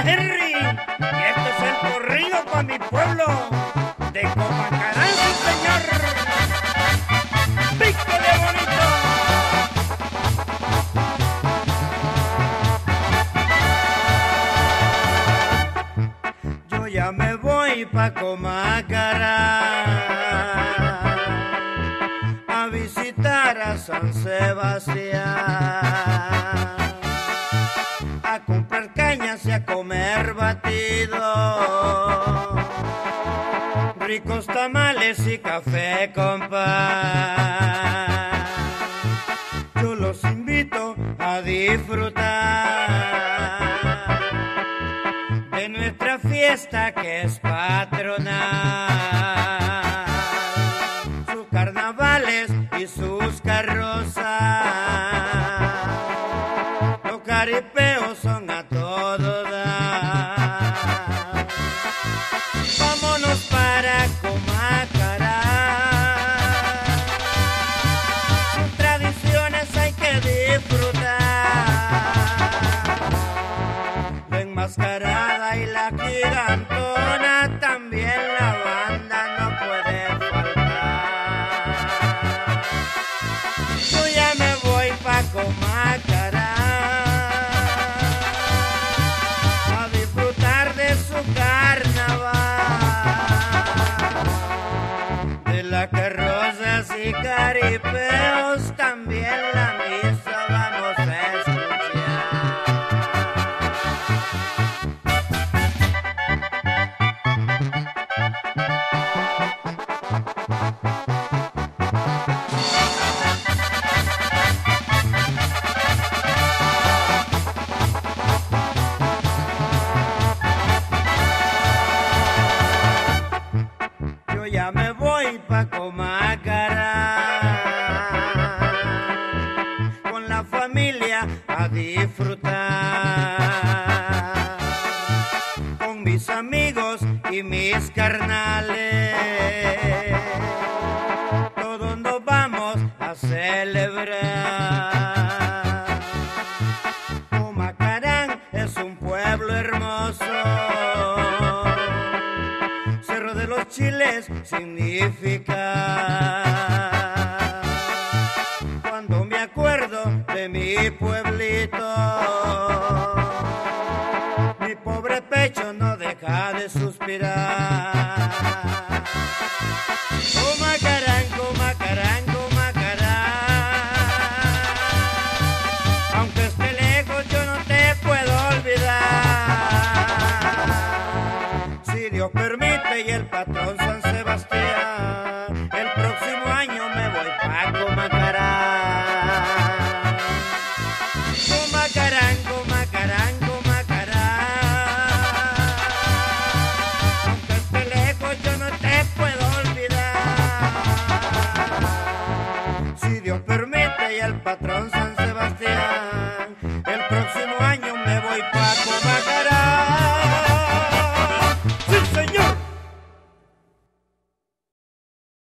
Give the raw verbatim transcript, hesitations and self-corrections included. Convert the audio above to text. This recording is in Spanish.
Henry, y este es el corrido para mi pueblo de Comacarán, sí, señor. ¡Pícale bonito! Yo ya me voy pa' Comacarán a visitar a San Sebastián, a comprar cañas y a comer batido, ricos tamales y café con pan. Yo los invito a disfrutar de nuestra fiesta que es patronal, sus carnavales y sus carrozas. Los caripeos son a todo dar. Vámonos para Comacarán, sus tradiciones hay que disfrutar. La enmascarada y la gigantona, también la banda no puede faltar. Yo ya me voy pa' Comacarán a disfrutar de su carnaval, de las carrozas y caripeos, también la misa vamos a escuchar. Yo ya me voy pa' Comacarán con la familia a disfrutar, con mis amigos y mis carnales. Todos nos vamos a celebrar. Comacarán es un pueblo hermoso, Cerro de los Chiles significa. Cuando me acuerdo de mi pueblito, mi pobre pecho no deja de suspirar. Comacarán, Comacarán, Comacarán, aunque esté lejos yo no te puedo olvidar. Si Dios permite y el patrón San Sebastián, el próximo año me voy pa' Comacarán. Comacarán, Comacarán, Comacarán, aunque esté lejos yo no te puedo olvidar. Si Dios permite y el patrón